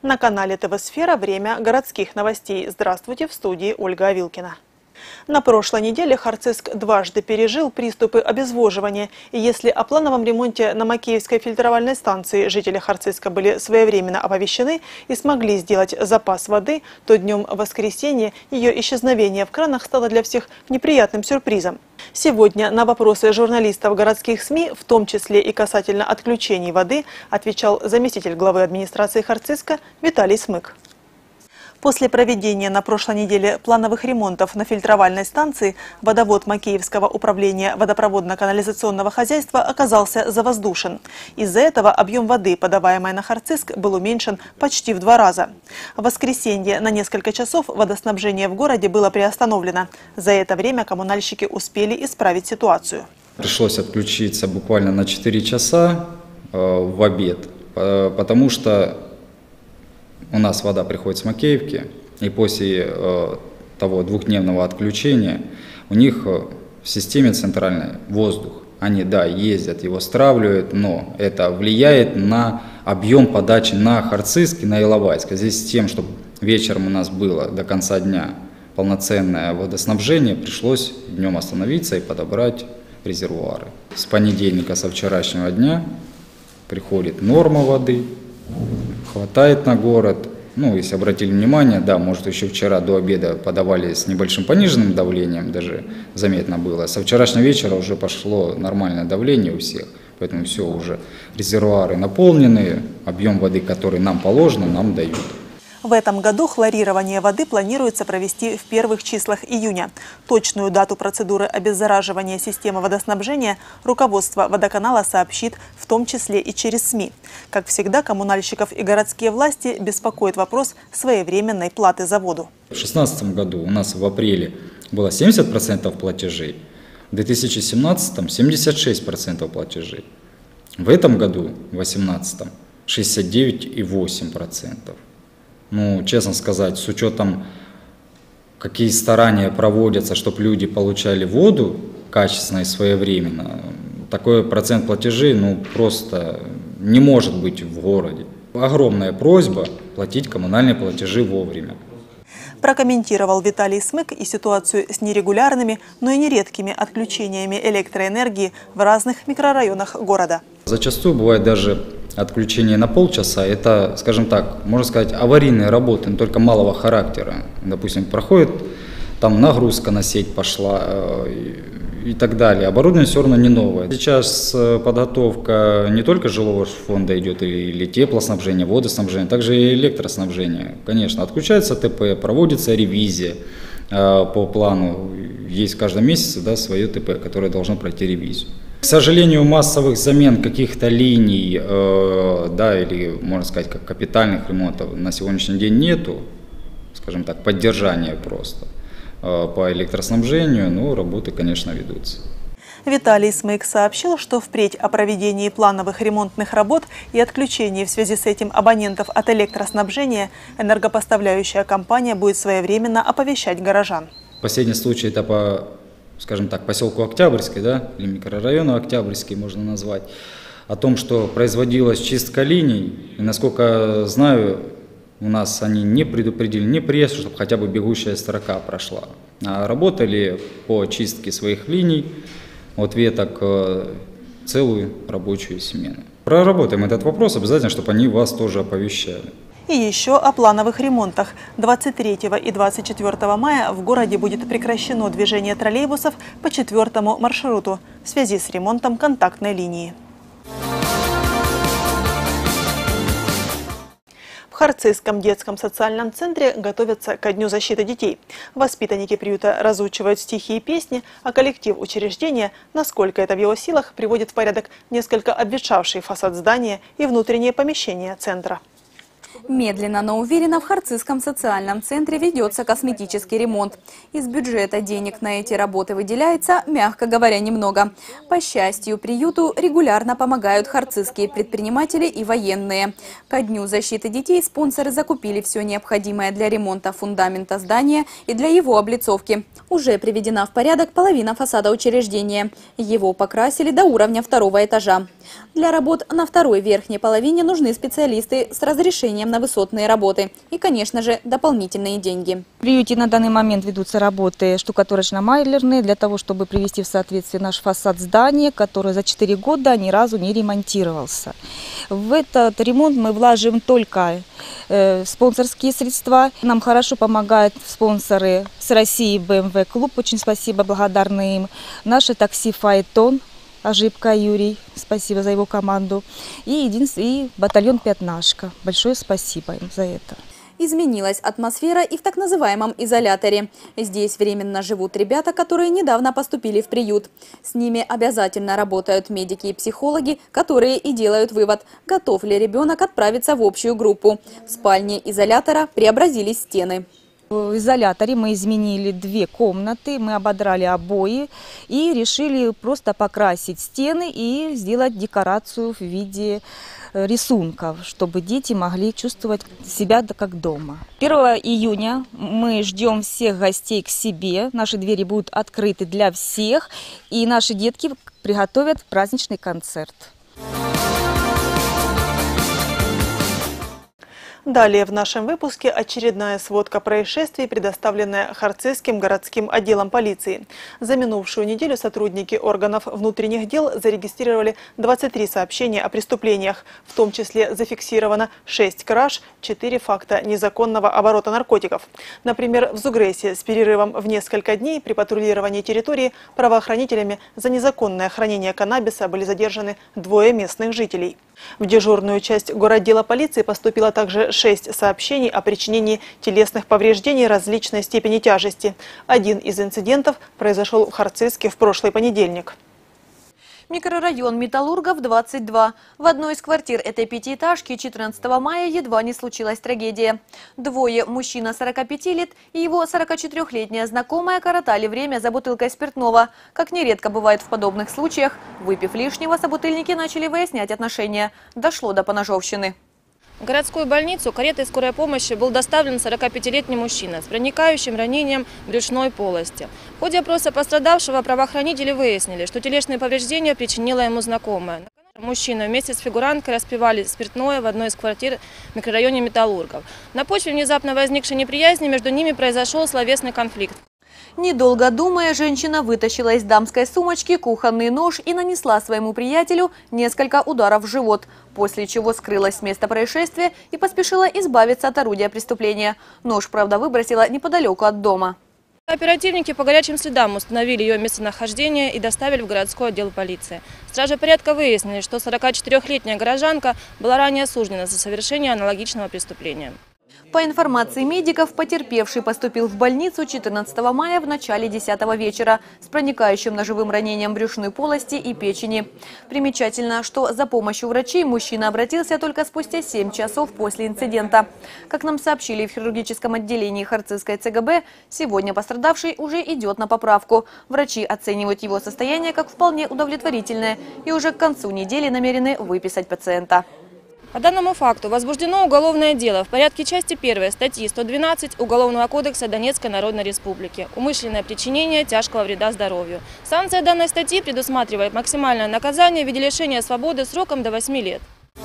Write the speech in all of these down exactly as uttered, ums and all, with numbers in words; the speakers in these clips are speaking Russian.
На канале ТВ «Сфера» время городских новостей. Здравствуйте, в студии Ольга Авилкина. На прошлой неделе Харциск дважды пережил приступы обезвоживания. И если о плановом ремонте на Макеевской фильтровальной станции жители Харциска были своевременно оповещены и смогли сделать запас воды, то днем воскресенья ее исчезновение в кранах стало для всех неприятным сюрпризом. Сегодня на вопросы журналистов городских СМИ, в том числе и касательно отключений воды, отвечал заместитель главы администрации Харциска Виталий Смык. После проведения на прошлой неделе плановых ремонтов на фильтровальной станции водовод Макеевского управления водопроводно-канализационного хозяйства оказался завоздушен. Из-за этого объем воды, подаваемой на Харциск, был уменьшен почти в два раза. В воскресенье на несколько часов водоснабжение в городе было приостановлено. За это время коммунальщики успели исправить ситуацию. Пришлось отключиться буквально на четыре часа э, в обед, э, потому что у нас вода приходит с Макеевки, и после э, того двухдневного отключения у них э, в системе центральной воздух. Они, да, ездят, его стравливают, но это влияет на объем подачи на Харциск и на Иловайск. Здесь с тем, чтобы вечером у нас было до конца дня полноценное водоснабжение, пришлось днем остановиться и подобрать резервуары. С понедельника, со вчерашнего дня приходит норма воды. Хватает на город. Ну, если обратили внимание, да, может, еще вчера до обеда подавали с небольшим пониженным давлением, даже заметно было. Со вчерашнего вечера уже пошло нормальное давление у всех, поэтому все, уже резервуары наполнены, объем воды, который нам положено, нам дают. В этом году хлорирование воды планируется провести в первых числах июня. Точную дату процедуры обеззараживания системы водоснабжения руководство водоканала сообщит, в том числе и через СМИ. Как всегда, коммунальщиков и городские власти беспокоит вопрос своевременной платы за воду. В две тысячи шестнадцатом году у нас в апреле было семьдесят процентов платежей, в две тысячи семнадцатом семьдесят шесть процентов платежей. В этом году, в две тысячи восемнадцатом, шестьдесят девять и восемь десятых процента. Ну, честно сказать, с учетом, какие старания проводятся, чтобы люди получали воду качественно и своевременно, такой процент платежей, ну, просто не может быть в городе. Огромная просьба платить коммунальные платежи вовремя. Прокомментировал Виталий Смык и ситуацию с нерегулярными, но и нередкими отключениями электроэнергии в разных микрорайонах города. Зачастую бывает даже отключение на полчаса. Это, скажем так, можно сказать, аварийные работы, но только малого характера. Допустим, проходит, там нагрузка на сеть пошла э, и, и так далее. Оборудование все равно не новое. Сейчас подготовка не только жилого фонда идет, или, или теплоснабжение, водоснабжение, также и электроснабжение. Конечно, отключается ТП, проводится ревизия э, по плану. Есть в каждом месяце, да, свое ТП, которое должно пройти ревизию. К сожалению, массовых замен каких-то линий, э, да, или, можно сказать, как капитальных ремонтов на сегодняшний день нету, скажем так, поддержания просто э, по электроснабжению, но работы, конечно, ведутся. Виталий Смык сообщил, что впредь о проведении плановых ремонтных работ и отключении в связи с этим абонентов от электроснабжения энергопоставляющая компания будет своевременно оповещать горожан. Последний случай это по, скажем так, поселку Октябрьский, да, или микрорайону Октябрьский можно назвать, о том, что производилась чистка линий, и, насколько знаю, у нас они не предупредили, не пресс, чтобы хотя бы бегущая строка прошла. А работали по чистке своих линий от веток целую рабочую смену. Проработаем этот вопрос обязательно, чтобы они вас тоже оповещали. И еще о плановых ремонтах. двадцать третьего и двадцать четвёртого мая в городе будет прекращено движение троллейбусов по четвертому маршруту в связи с ремонтом контактной линии. В Харциском детском социальном центре готовятся ко Дню защиты детей. Воспитанники приюта разучивают стихи и песни, а коллектив учреждения, насколько это в его силах, приводит в порядок несколько обветшавший фасад здания и внутренние помещения центра. Медленно, но уверенно в Харциском социальном центре ведется косметический ремонт. Из бюджета денег на эти работы выделяется, мягко говоря, немного. По счастью, приюту регулярно помогают харциские предприниматели и военные. Ко Дню защиты детей спонсоры закупили все необходимое для ремонта фундамента здания и для его облицовки. Уже приведена в порядок половина фасада учреждения. Его покрасили до уровня второго этажа. Для работ на второй верхней половине нужны специалисты с разрешением на высотные работы и, конечно же, дополнительные деньги. В приюте на данный момент ведутся работы штукатурочно-майлерные для того, чтобы привести в соответствие наш фасад здания, который за четыре года ни разу не ремонтировался. В этот ремонт мы вложим только э, спонсорские средства. Нам хорошо помогают спонсоры с России, бэ эм вэ клуб, очень спасибо, благодарны им. Наше такси «Фаэтон», Ожибко Юрий, спасибо за его команду. И, единственный, и батальон «Пятнашка». Большое спасибо им за это. Изменилась атмосфера и в так называемом изоляторе. Здесь временно живут ребята, которые недавно поступили в приют. С ними обязательно работают медики и психологи, которые и делают вывод, готов ли ребенок отправиться в общую группу. В спальне изолятора преобразились стены. В изоляторе мы изменили две комнаты, мы ободрали обои и решили просто покрасить стены и сделать декорацию в виде рисунков, чтобы дети могли чувствовать себя как дома. первого июня мы ждем всех гостей к себе, наши двери будут открыты для всех, и наши детки приготовят праздничный концерт. Далее в нашем выпуске очередная сводка происшествий, предоставленная Харцизским городским отделом полиции. За минувшую неделю сотрудники органов внутренних дел зарегистрировали двадцать три сообщения о преступлениях. В том числе зафиксировано шесть краж, четыре факта незаконного оборота наркотиков. Например, в Зугрессе с перерывом в несколько дней при патрулировании территории правоохранителями за незаконное хранение каннабиса были задержаны двое местных жителей. В дежурную часть городдела полиции поступило также шесть сообщений о причинении телесных повреждений различной степени тяжести. Один из инцидентов произошел в Харцизске в прошлый понедельник. Микрорайон Металлургов, двадцать два. В одной из квартир этой пятиэтажки четырнадцатого мая едва не случилась трагедия. Двое, мужчина сорока пяти лет и его сорокачетырёхлетняя знакомая, коротали время за бутылкой спиртного. Как нередко бывает в подобных случаях, выпив лишнего, собутыльники начали выяснять отношения. Дошло до поножовщины. В городскую больницу каретой скорой помощи был доставлен сорокапятилетний мужчина с проникающим ранением брюшной полости. В ходе опроса пострадавшего правоохранители выяснили, что телесные повреждения причинила ему знакомая. Мужчина вместе с фигуранткой распивали спиртное в одной из квартир в микрорайоне Металлургов. На почве внезапно возникшей неприязни между ними произошел словесный конфликт. Недолго думая, женщина вытащила из дамской сумочки кухонный нож и нанесла своему приятелю несколько ударов в живот, после чего скрылась с места происшествия и поспешила избавиться от орудия преступления. Нож, правда, выбросила неподалеку от дома. Оперативники по горячим следам установили ее местонахождение и доставили в городской отдел полиции. Стражи порядка выяснили, что сорокачетырёхлетняя горожанка была ранее осуждена за совершение аналогичного преступления. По информации медиков, потерпевший поступил в больницу четырнадцатого мая в начале десятого вечера с проникающим ножевым ранением брюшной полости и печени. Примечательно, что за помощью врачей мужчина обратился только спустя семь часов после инцидента. Как нам сообщили в хирургическом отделении Харцизской цэ гэ бэ, сегодня пострадавший уже идет на поправку. Врачи оценивают его состояние как вполне удовлетворительное и уже к концу недели намерены выписать пациента. По данному факту возбуждено уголовное дело в порядке части первой статьи сто двенадцать Уголовного кодекса Донецкой Народной Республики «Умышленное причинение тяжкого вреда здоровью». Санкция данной статьи предусматривает максимальное наказание в виде лишения свободы сроком до восьми лет.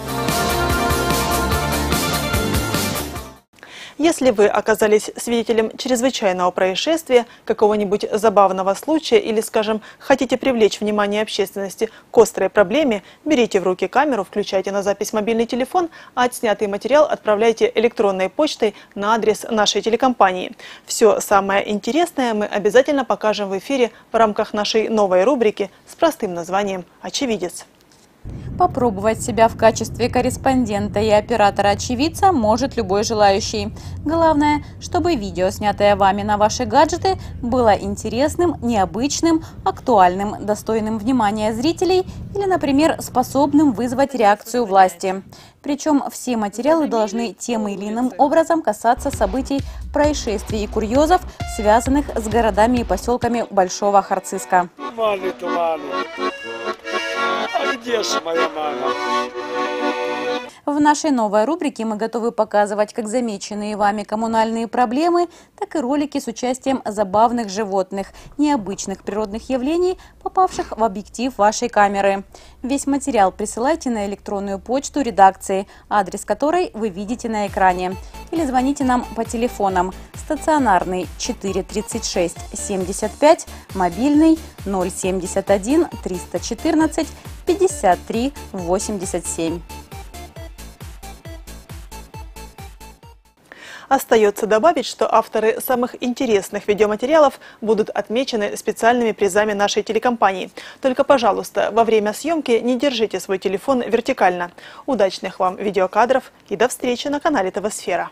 Если вы оказались свидетелем чрезвычайного происшествия, какого-нибудь забавного случая или, скажем, хотите привлечь внимание общественности к острой проблеме, берите в руки камеру, включайте на запись мобильный телефон, а отснятый материал отправляйте электронной почтой на адрес нашей телекомпании. Все самое интересное мы обязательно покажем в эфире в рамках нашей новой рубрики с простым названием «Очевидец». Попробовать себя в качестве корреспондента и оператора-очевидца может любой желающий. Главное, чтобы видео, снятое вами на ваши гаджеты, было интересным, необычным, актуальным, достойным внимания зрителей или, например, способным вызвать реакцию власти. Причем все материалы должны тем или иным образом касаться событий, происшествий и курьезов, связанных с городами и поселками Большого Харцизска. Туманы, туманы. А где же моя мама? В нашей новой рубрике мы готовы показывать как замеченные вами коммунальные проблемы, так и ролики с участием забавных животных, необычных природных явлений, попавших в объектив вашей камеры. Весь материал присылайте на электронную почту редакции, адрес которой вы видите на экране. Или звоните нам по телефонам: стационарный четыре тридцать шесть семьдесят пять, мобильный ноль семьдесят один триста четырнадцать пятьдесят три восемьдесят семь. Остается добавить, что авторы самых интересных видеоматериалов будут отмечены специальными призами нашей телекомпании. Только, пожалуйста, во время съемки не держите свой телефон вертикально. Удачных вам видеокадров и до встречи на канале ТВ Сфера.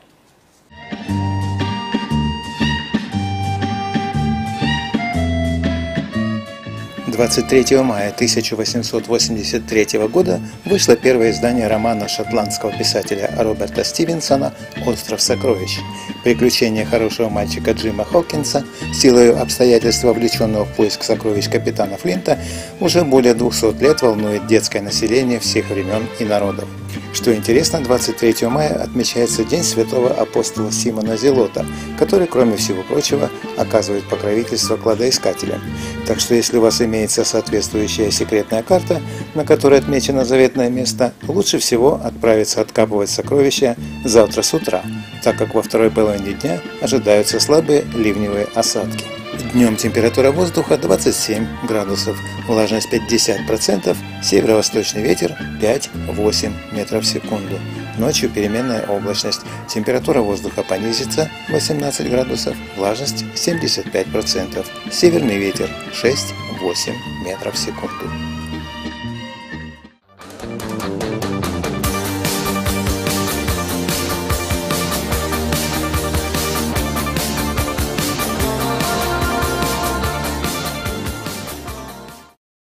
двадцать третьего мая тысяча восемьсот восемьдесят третьего года вышло первое издание романа шотландского писателя Роберта Стивенсона «Остров сокровищ». Приключения хорошего мальчика Джима Хокинса, силой обстоятельств вовлеченного в поиск сокровищ капитана Флинта, уже более двухсот лет волнует детское население всех времен и народов. Что интересно, двадцать третьего мая отмечается День святого апостола Симона Зелота, который, кроме всего прочего, оказывает покровительство кладоискателям. Так что если у вас имеется соответствующая секретная карта, на которой отмечено заветное место, лучше всего отправиться откапывать сокровища завтра с утра, так как во второй половине дня ожидаются слабые ливневые осадки. Днем температура воздуха двадцать семь градусов, влажность пятьдесят процентов, северо-восточный ветер пять-восемь метров в секунду. Ночью переменная облачность, температура воздуха понизится восемнадцать градусов, влажность семьдесят пять процентов, северный ветер шесть-восемь метров в секунду.